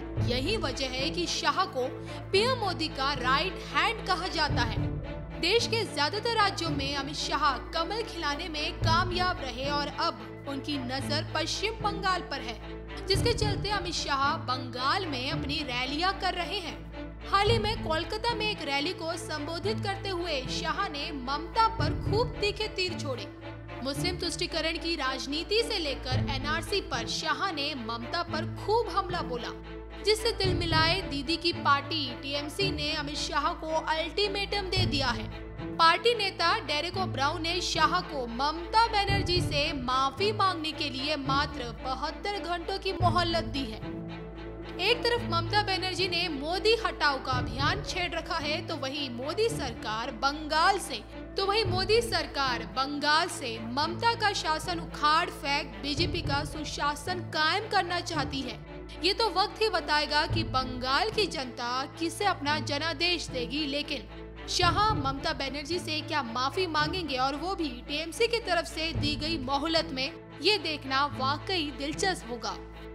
यही वजह है कि शाह को पीएम मोदी का राइट हैंड कहा जाता है। देश के ज्यादातर राज्यों में अमित शाह कमल खिलाने में कामयाब रहे और अब उनकी नजर पश्चिम बंगाल पर है, जिसके चलते अमित शाह बंगाल में अपनी रैलियां कर रहे हैं। हाल ही में कोलकाता में एक रैली को संबोधित करते हुए शाह ने ममता पर खूब तीखे तीर छोड़े। मुस्लिम तुष्टीकरण की राजनीति से लेकर एनआरसी पर शाह ने ममता पर खूब हमला बोला, जिससे दिल मिलाए दीदी की पार्टी टीएमसी ने अमित शाह को अल्टीमेटम दे दिया है। पार्टी नेता डेरेक ओब्राउन ने शाह को ममता बनर्जी से माफी मांगने के लिए मात्र 72 घंटों की मोहलत दी है। एक तरफ ममता बनर्जी ने मोदी हटाओ का अभियान छेड़ रखा है, तो वहीं मोदी सरकार बंगाल से ममता का शासन उखाड़ फेंक बीजेपी का सुशासन कायम करना चाहती है। ये तो वक्त ही बताएगा कि बंगाल की जनता किसे अपना जनादेश देगी, लेकिन शाह ममता बनर्जी से क्या माफी मांगेंगे और वो भी टीएमसी की तरफ से दी गई मोहलत में, ये देखना वाकई दिलचस्प होगा।